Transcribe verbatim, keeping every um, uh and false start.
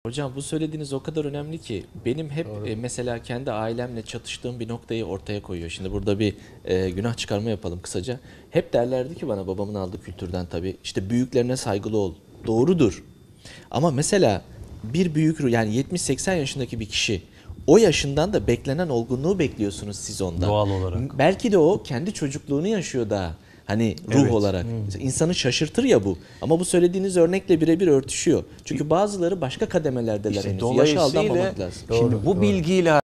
Hocam bu söylediğiniz o kadar önemli ki benim hep Doğru. e, mesela kendi ailemle çatıştığım bir noktayı ortaya koyuyor. Şimdi burada bir e, günah çıkarma yapalım kısaca. Hep derlerdi ki bana, babamın aldığı kültürden tabii, işte büyüklerine saygılı ol. Doğrudur. Ama mesela bir büyük, yani yetmiş seksen yaşındaki bir kişi, o yaşından da beklenen olgunluğu bekliyorsunuz siz ondan. Doğal olarak. Belki de o kendi çocukluğunu yaşıyor daha. Hani ruh Evet. olarak. Hmm. İnsanı şaşırtır ya bu. Ama bu söylediğiniz örnekle birebir örtüşüyor. Çünkü bazıları başka kademelerdeler İşte henüz. Yaşa aldanmamak lazım. şimdi bu Doğru. bilgiyle